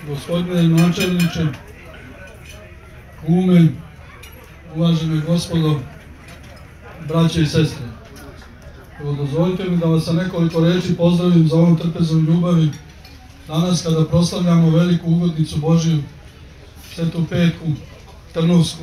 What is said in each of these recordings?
Gospodine načelniče, kume, uvažene gospodo, braće i sestre. Evo, dozvolite mi da vas sa nekoliko reči pozdravim za ovom trpezom ljubavi danas kada proslavljamo veliku ugodnicu Božiju, Svetu Petku Trnovsku,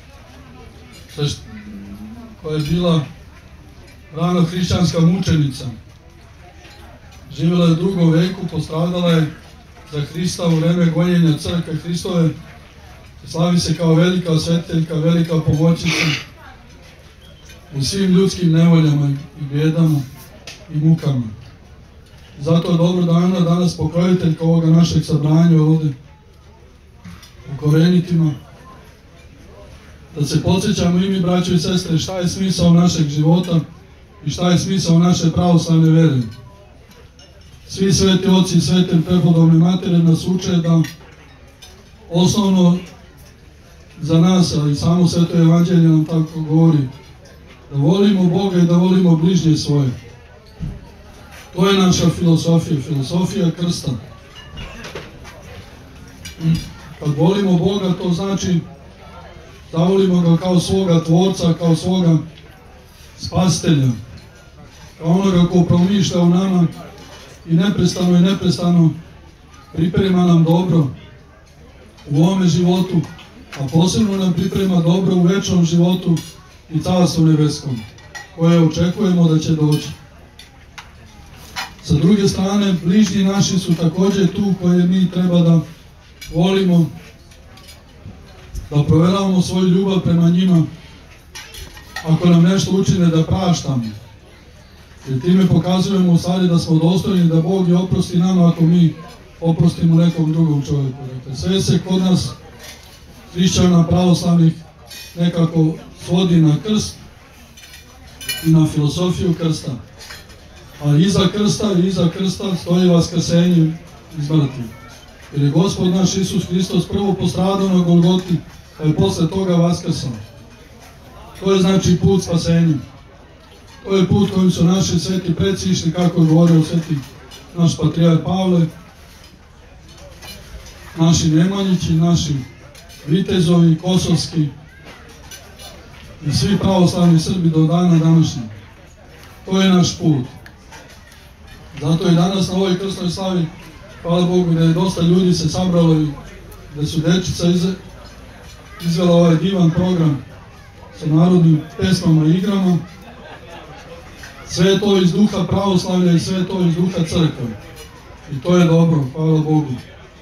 koja je bila rano hrišćanska mučenica. Živjela je u 2. veku, postradala je za Hrista u vreme gonjenja crkve Hristove. Slavi se kao velika svetiteljka, velika pomoćnica u svim ljudskim nevoljama i bjedama i mukama. Zato je dobro da ona danas pokroviteljka ovoga našeg sabranja ovde u Korenitima, da se podsjećamo i mi, braćo i sestre, šta je smisao našeg života i šta je smisao naše pravoslavne vere. Svi sveti oci i svete prepodobne matere nas uče da osnovno za nas, a i samo Sveto evanđelje nam tako govori, da volimo Boga i da volimo bližnje svoje. To je naša filosofija, filosofija krsta. Kad volimo Boga, to znači da volimo ga kao svoga tvorca, kao svoga spasitelja, kao onoga ko promišlja u nama i neprestano priprema nam dobro u ovome životu, a posebno nam priprema dobro u večnom životu i carstvu nebeskom, koje očekujemo da će doći. Sa druge strane, bližnji naši su također tu koje mi treba da volimo, da proveravamo svoju ljubav prema njima, ako nam nešto učine da praštamo. Jer time pokazujemo u stvari da smo dostojni da Bog i oprosti nama ako mi oprostimo nekom drugom čovjeku. Dakle, sve se kod nas hrišćana pravoslavnih nekako svodi na krst i na filosofiju krsta. A iza krsta stoji vaskrsenje iz mrtvih. Jer je Gospod naš Isus Hristos prvo postradao na Golgoti, pa je posle toga vaskrsao. To je znači put spasenja. To je put kojim su naši sveti preci išli, kako je govorio sveti naš patrijarh Pavle, naši Nemanjići, naši vitezovi, kosovski i svi pravoslavni Srbi do dana današnjeg. To je naš put. Zato i danas na ovoj krstnoj slavi, hvala Bogu, da je dosta ljudi se sabralo i da su dečica izvela ovaj divan program sa narodnim pesmama i igrama. Sve je to iz duha pravoslavlja i sve je to iz duha crkve. I to je dobro, hvala Bogu.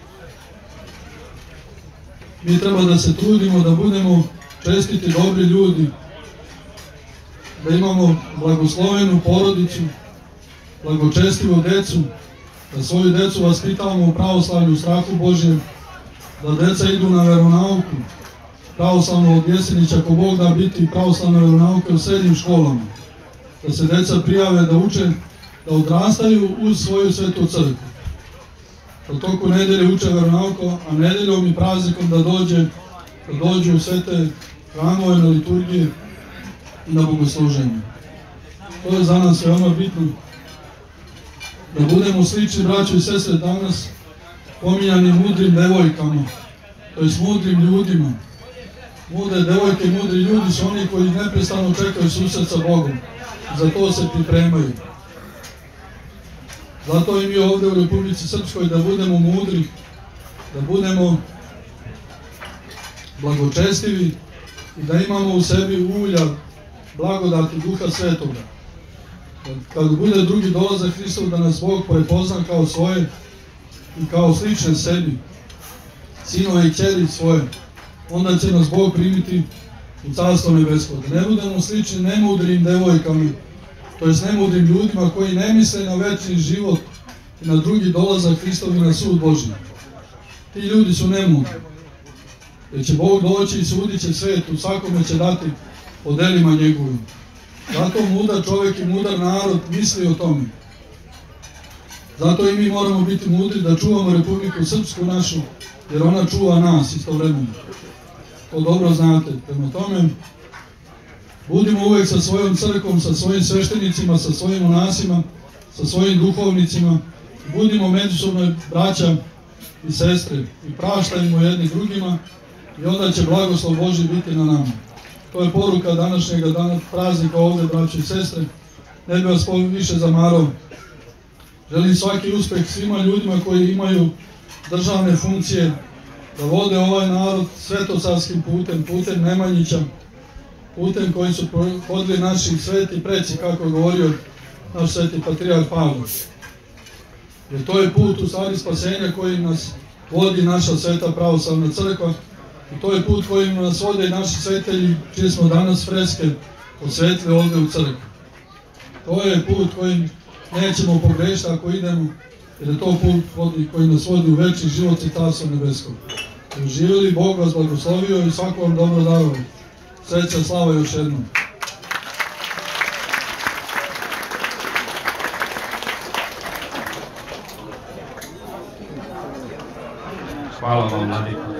Mi treba da se trudimo da budemo čestiti, dobri ljudi, da imamo blagoslovenu porodicu, blagočestivu decu, da svoju decu vaspitavamo u pravoslavlju, u strahu Božjem, da deca idu na veronauku, pravoslavno od jesenića, ako Bog da biti pravoslavna veronauka u srednjim školama, da se deca prijave, da uče, da odrastaju uz svoju svetu crkvu. Da toku nedelje uče veronauku, a nedeljom i praznikom da dođu u svete hramove, na liturgije i na bogosluženje. To je za nas veoma bitno. Da budemo slični, braćo i sestre, danas pominjani mudrim devojkama, to je s mudrim ljudima. Mudre devojke i mudri ljudi su oni koji neprestano čekaju susret sa Bogom. Za to se pripremaju. Zato i mi ovde u Republici Srpskoj da budemo mudri, da budemo blagočestivi i da imamo u sebi ulja, blagodati Duha Svetoga. Kad bude drugi dolazak Hristov, da nas Bog prepozna kao svoje i kao slične sebi, sinove i kćeri svoje, onda će nas Bog primiti u carstvo nebesko. Da ne budemo slični nemudrim devojkama, to jest nemudrim ljudima koji ne misle na večni život i na drugi dolazak Hristov i na sud Božji. Ti ljudi su nemudri. Jer će Bog doći i sudit će svijetu, svakome će dati po delima njegovim. Zato mudar čovjek i mudar narod misli o tome. Zato i mi moramo biti mudri da čuvamo Republiku Srpsku našu, jer ona čuva nas istovremeno. To dobro znate. Prema tome, budimo uvek sa svojom crkvom, sa svojim sveštenicima, sa svojim monasima, sa svojim duhovnicima. Budimo međusobno braća i sestre i praštajmo jedni drugima i onda će blagoslov Božji biti na nama. To je poruka današnjeg praznika ovdje, braće i sestre. Ne bih vas više zamarao. Želim svaki uspeh svima ljudima koji imaju državne funkcije, da vode ovaj narod svetosarskim putem, putem Nemanjića, putem koji su hodili naši sveti preci, kako je govorio naš sveti patrijarh Pavle. Jer to je put u stvari spasenja koji nas vodi naša sveta pravoslavna crkva i to je put kojim nas vode i naši svetelji, čije smo danas freske osvetili ovdje u crkvi. To je put kojim nećemo pogrešiti ako idemo, jer je to put koji nas vodi u večni život i Carstvo nebesko. Živjeli, Bog vas blagoslovio i svako vam dobro dao. Sreća, slava još jednom. Hvala vam, Vladiko.